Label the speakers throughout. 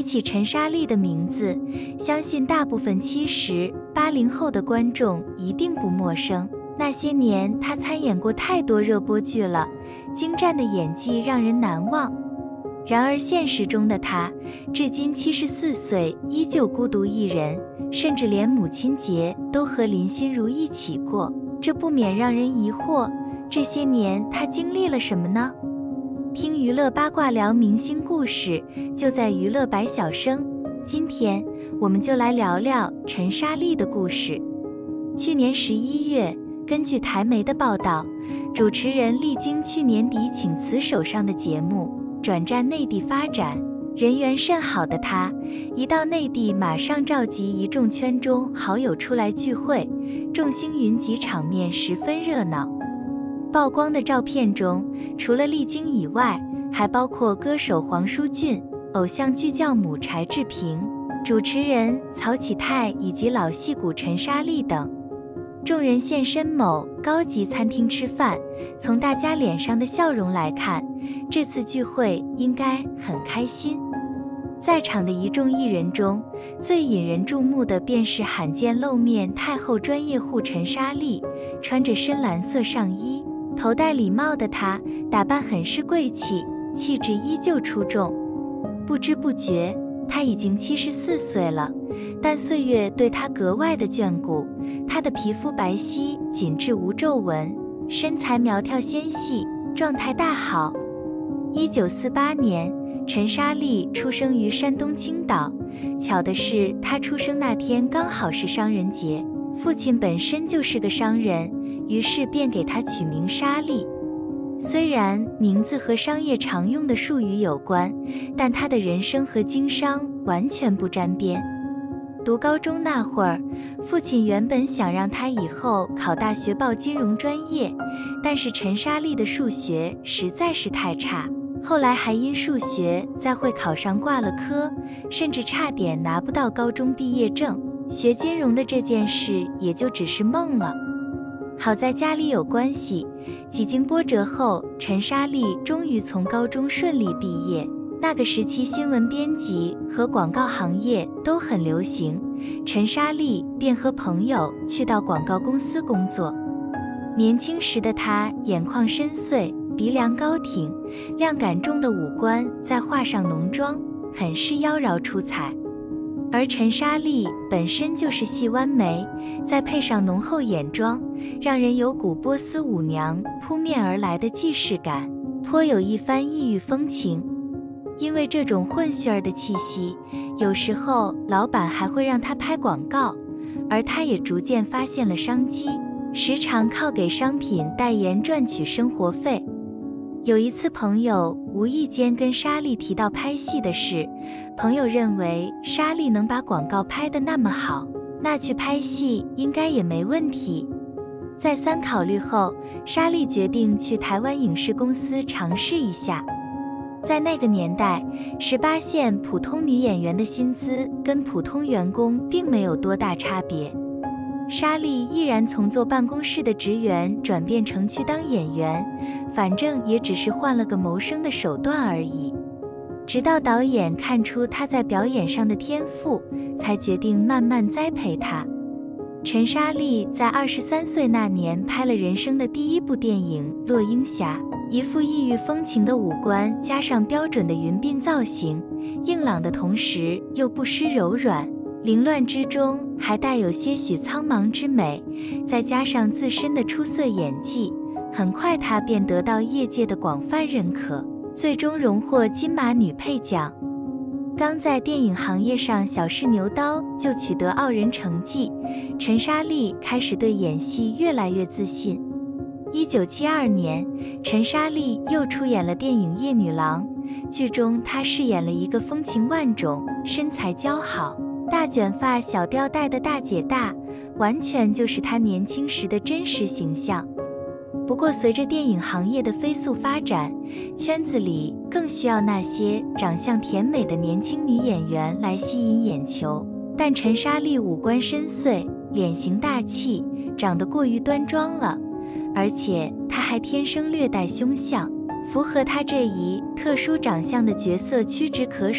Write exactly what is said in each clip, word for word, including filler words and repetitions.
Speaker 1: 起陈莎莉的名字，相信大部分七十、八零后的观众一定不陌生。那些年，她参演过太多热播剧了，精湛的演技让人难忘。然而现实中的她，至今七十四岁，依旧孤独一人，甚至连母亲节都和林心如一起过，这不免让人疑惑，这些年她经历了什么呢？听娱乐八卦聊明星故事，就在娱乐百晓生。今天我们就来聊聊陈莎莉的故事。去年十一月，根据台媒的报道，主持人历经去年底请辞手上的节目，转战内地发展。人缘甚好的他，一到内地马上召集一众圈中好友出来聚会，众星云集，场面十分热闹。曝光的照片中，除了丽晶以外，还包括歌手黄舒骏、偶像剧教母柴智屏、主持人曹启泰以及老戏骨陈莎莉等。众人现身某高级餐厅吃饭，从大家脸上的笑容来看，这次聚会应该很开心。在场的一众艺人中，最引人注目的便是罕见露面太后专业户陈莎莉，穿着深蓝色上衣，头戴礼帽的她，打扮很是贵气，气质依旧出众。不知不觉，她已经七十四岁了，但岁月对她格外的眷顾。她的皮肤白皙紧致无皱纹，身材苗条纤细，状态大好。一九四八年，陈莎莉出生于山东青岛。巧的是，她出生那天刚好是商人节，父亲本身就是个商人，于是便给她取名莎莉。虽然名字和商业常用的术语有关，但她的人生和经商完全不沾边。读高中那会儿，父亲原本想让她以后考大学报金融专业，但是陈莎莉的数学实在是太差，后来还因数学在会考上挂了科，甚至差点拿不到高中毕业证，学金融的这件事也就只是梦了。好在家里有关系，几经波折后，陈莎莉终于从高中顺利毕业。那个时期新闻编辑和广告行业都很流行，陈莎莉便和朋友去到广告公司工作。年轻时的她眼眶深邃，鼻梁高挺，亮感重的五官再画上浓妆，很是妖娆出彩。而陈莎莉本身就是细弯眉，再配上浓厚眼妆，让人有股波斯舞娘扑面而来的既视感，颇有一番异域风情。因为这种混血儿的气息，有时候老板还会让她拍广告，而她也逐渐发现了商机，时常靠给商品代言赚取生活费。有一次朋友无意间跟莎莉提到拍戏的事，朋友认为莎莉能把广告拍得那么好，那去拍戏应该也没问题。再三考虑后，莎莉决定去台湾影视公司尝试一下。在那个年代，十八线普通女演员的薪资跟普通员工并没有多大差别。莎莉毅然从坐办公室的职员转变成去当演员，反正也只是换了个谋生的手段而已。直到导演看出她在表演上的天赋，才决定慢慢栽培她。陈莎莉在二十三岁那年拍了人生的第一部电影《落英侠》，一副异域风情的五官加上标准的云鬓造型，硬朗的同时又不失柔软，凌乱之中还带有些许苍茫之美，再加上自身的出色演技，很快她便得到业界的广泛认可，最终荣获金马女配奖。刚在电影行业上小试牛刀就取得傲人成绩，陈莎莉开始对演戏越来越自信。一九七二年，陈莎莉又出演了电影《夜女郎》，剧中她饰演了一个风情万种、身材姣好、大卷发小吊带的大姐大，完全就是她年轻时的真实形象。不过随着电影行业的飞速发展，圈子里更需要那些长相甜美的年轻女演员来吸引眼球。但陈莎莉五官深邃，脸型大气，长得过于端庄了，而且她还天生略带凶相，符合她这一特殊长相的角色屈指可数。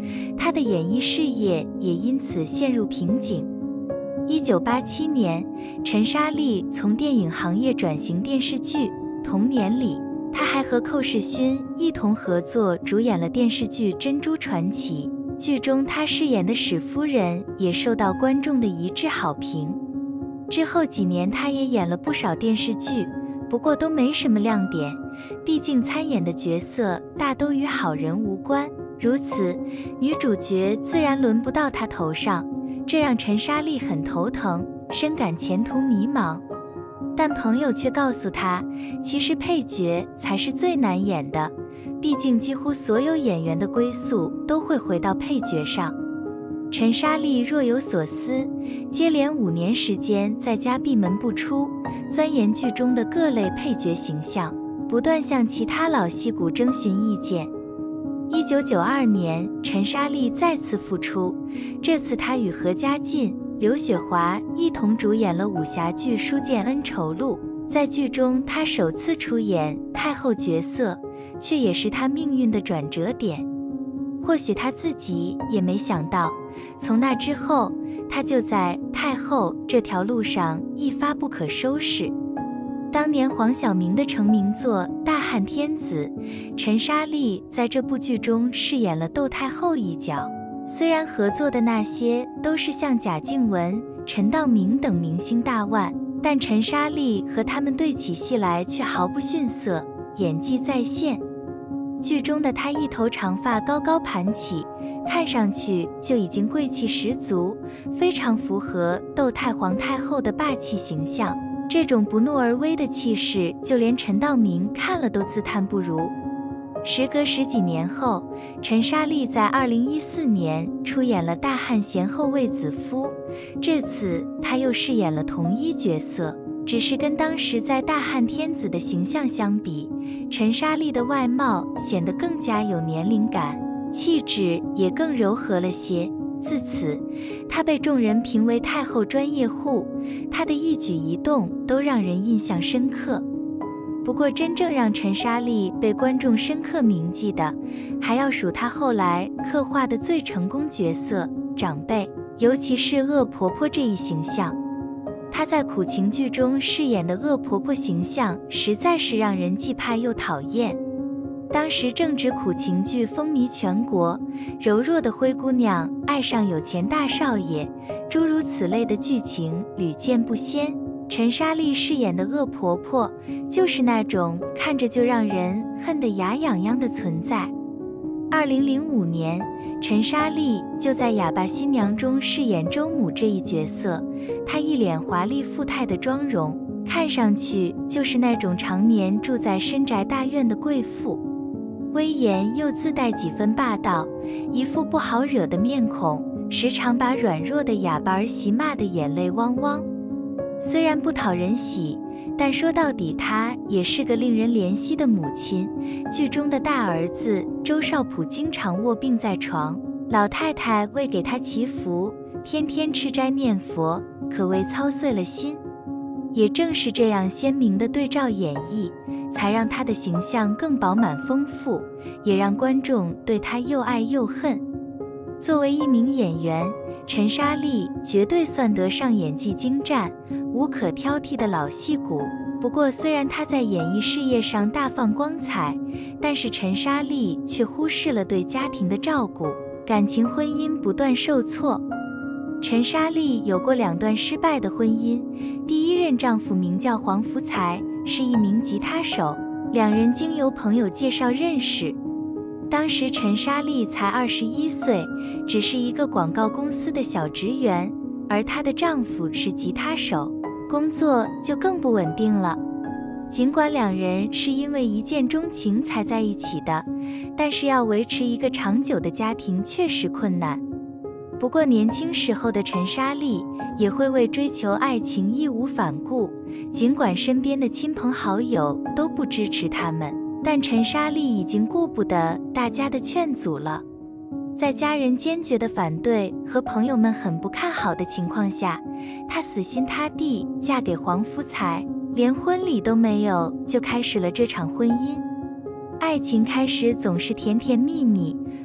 Speaker 1: 她的演艺事业也因此陷入瓶颈。一九八七年，陈莎莉从电影行业转型电视剧，同年里，她还和寇世勋一同合作主演了电视剧《珍珠传奇》，剧中她饰演的史夫人也受到观众的一致好评。之后几年，她也演了不少电视剧，不过都没什么亮点，毕竟参演的角色大都与好人无关，如此，女主角自然轮不到她头上，这让陈莎莉很头疼，深感前途迷茫。但朋友却告诉她，其实配角才是最难演的，毕竟几乎所有演员的归宿都会回到配角上。陈莎莉若有所思，接连五年时间在家闭门不出，钻研剧中的各类配角形象，不断向其他老戏骨征询意见。一九九二年，陈莎莉再次复出，这次她与何家劲、刘雪华一同主演了武侠剧《书剑恩仇录》。在剧中，她首次出演太后角色，却也是她命运的转折点。或许她自己也没想到，从那之后，她就在太后这条路上一发不可收拾。当年黄晓明的成名作《大汉天子》，陈莎莉在这部剧中饰演了窦太后一角。虽然合作的那些都是像贾静雯、陈道明等明星大腕，但陈莎莉和他们对起戏来却毫不逊色，演技在线。剧中的她一头长发高高盘起，看上去就已经贵气十足，非常符合窦太皇太后的霸气形象。这种不怒而威的气势，就连陈道明看了都自叹不如。时隔十几年后，陈莎莉在二零一四年出演了《大汉贤后卫子夫》，这次她又饰演了同一角色，只是跟当时在《大汉天子》的形象相比，陈莎莉的外貌显得更加有年龄感，气质也更柔和了些。自此，她被众人评为太后专业户，她的一举一动都让人印象深刻。不过，真正让陈莎莉被观众深刻铭记的，还要数她后来刻画的最成功角色——长辈，尤其是恶婆婆这一形象。她在苦情剧中饰演的恶婆婆形象，实在是让人既怕又讨厌。当时正值苦情剧风靡全国，柔弱的灰姑娘爱上有钱大少爷，诸如此类的剧情屡见不鲜。陈莎莉饰演的恶婆婆，就是那种看着就让人恨得牙痒痒的存在。二零零五年，陈莎莉就在《哑巴新娘》中饰演周母这一角色，她一脸华丽富态的妆容，看上去就是那种常年住在深宅大院的贵妇。威严又自带几分霸道，一副不好惹的面孔，时常把软弱的哑巴儿媳骂得眼泪汪汪。虽然不讨人喜，但说到底她也是个令人怜惜的母亲。剧中的大儿子周少普经常卧病在床，老太太为给他祈福，天天吃斋念佛，可谓操碎了心。也正是这样鲜明的对照演绎，才让她的形象更饱满丰富，也让观众对她又爱又恨。作为一名演员，陈莎莉绝对算得上演技精湛、无可挑剔的老戏骨。不过，虽然她在演艺事业上大放光彩，但是陈莎莉却忽视了对家庭的照顾，感情婚姻不断受挫。陈莎莉有过两段失败的婚姻，第一任丈夫名叫黄福才，是一名吉他手，两人经由朋友介绍认识。当时陈莎莉才二十一岁，只是一个广告公司的小职员，而她的丈夫是吉他手，工作就更不稳定了。尽管两人是因为一见钟情才在一起的，但是要维持一个长久的家庭确实困难。不过年轻时候的陈莎莉也会为追求爱情义无反顾，尽管身边的亲朋好友都不支持他们，但陈莎莉已经顾不得大家的劝阻了。在家人坚决的反对和朋友们很不看好的情况下，她死心塌地嫁给黄福才，连婚礼都没有就开始了这场婚姻。爱情开始总是甜甜蜜蜜，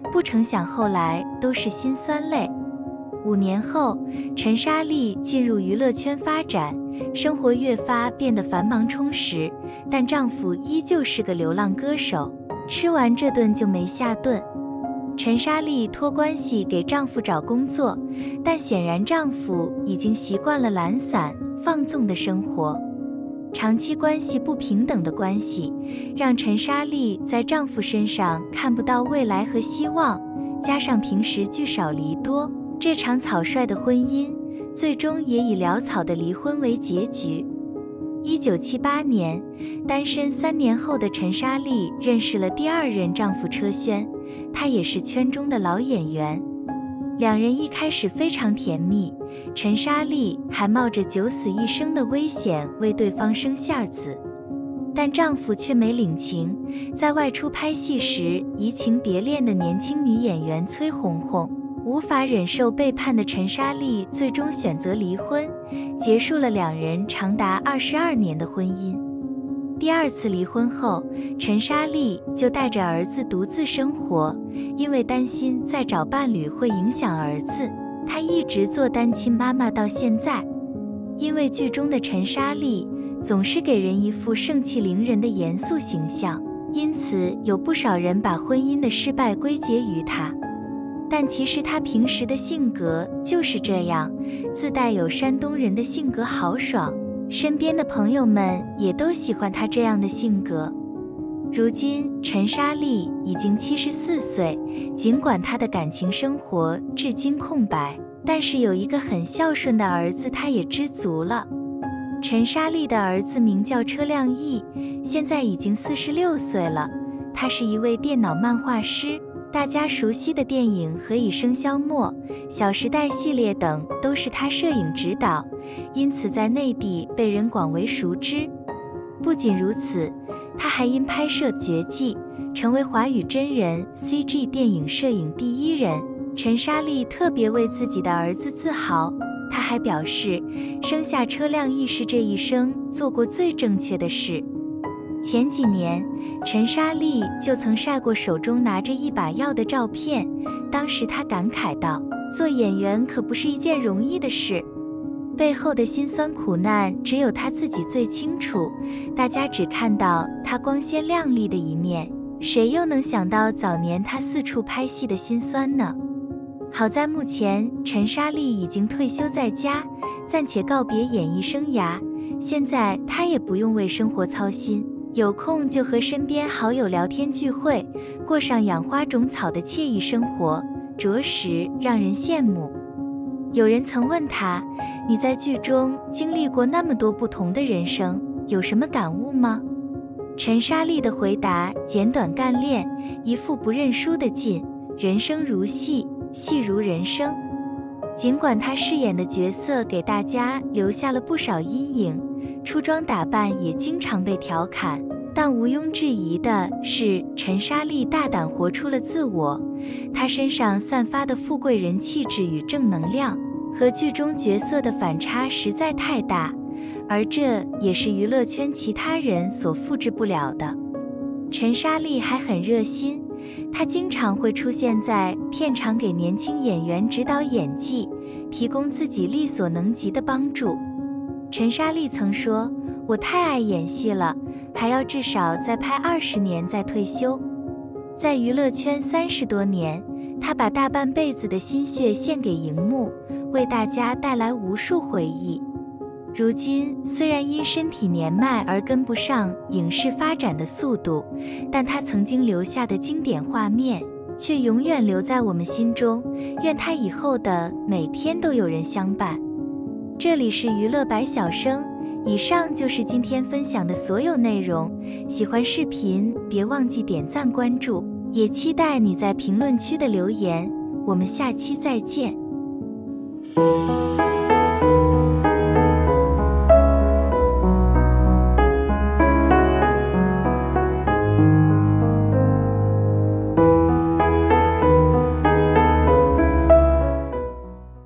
Speaker 1: 不成想后来都是辛酸泪。五年后，陈莎莉进入娱乐圈发展，生活越发变得繁忙充实，但丈夫依旧是个流浪歌手，吃完这顿就没下顿。陈莎莉托关系给丈夫找工作，但显然丈夫已经习惯了懒散放纵的生活。长期关系不平等的关系，让陈莎莉在丈夫身上看不到未来和希望，加上平时聚少离多，这场草率的婚姻最终也以潦草的离婚为结局。一九七八年，单身三年后的陈莎莉认识了第二任丈夫车轩，他也是圈中的老演员。两人一开始非常甜蜜，陈莎莉还冒着九死一生的危险为对方生下子，但丈夫却没领情，在外出拍戏时移情别恋的年轻女演员崔红红。无法忍受背叛的陈莎莉最终选择离婚，结束了两人长达二十二年的婚姻。第二次离婚后，陈莎莉就带着儿子独自生活，因为担心再找伴侣会影响儿子，她一直做单亲妈妈到现在。因为剧中的陈莎莉总是给人一副盛气凌人的严肃形象，因此有不少人把婚姻的失败归结于她。但其实她平时的性格就是这样，自带有山东人的性格豪爽，身边的朋友们也都喜欢她这样的性格。如今陈莎莉已经七十四岁，尽管她的感情生活至今空白，但是有一个很孝顺的儿子，她也知足了。陈莎莉的儿子名叫车亮义，现在已经四十六岁了，他是一位电脑漫画师。大家熟悉的电影《何以笙箫默》《小时代》系列等都是他摄影指导，因此在内地被人广为熟知。不仅如此，他还因拍摄《绝技》成为华语真人 C G 电影摄影第一人。陈莎莉特别为自己的儿子自豪，他还表示，生下车亮义是这一生做过最正确的事。前几年，陈莎莉就曾晒过手中拿着一把药的照片，当时她感慨道：“做演员可不是一件容易的事，背后的辛酸苦难只有她自己最清楚，大家只看到她光鲜亮丽的一面，谁又能想到早年她四处拍戏的辛酸呢？”好在目前陈莎莉已经退休在家，暂且告别演艺生涯，现在她也不用为生活操心，有空就和身边好友聊天聚会，过上养花种草的惬意生活，着实让人羡慕。有人曾问他，你在剧中经历过那么多不同的人生，有什么感悟吗？陈莎莉的回答简短干练，一副不认输的劲，人生如戏，戏如人生。尽管她饰演的角色给大家留下了不少阴影，出装打扮也经常被调侃，但毋庸置疑的是，陈莎莉大胆活出了自我。她身上散发的富贵人气质与正能量，和剧中角色的反差实在太大，而这也是娱乐圈其他人所复制不了的。陈莎莉还很热心，她经常会出现在片场给年轻演员指导演技，提供自己力所能及的帮助。陈莎莉曾说，我太爱演戏了，还要至少再拍二十年再退休。在娱乐圈三十多年，她把大半辈子的心血献给荧幕，为大家带来无数回忆。如今虽然因身体年迈而跟不上影视发展的速度，但她曾经留下的经典画面却永远留在我们心中，愿她以后的每天都有人相伴。这里是娱乐百晓生，以上就是今天分享的所有内容。喜欢视频别忘记点赞关注，也期待你在评论区的留言。我们下期再见。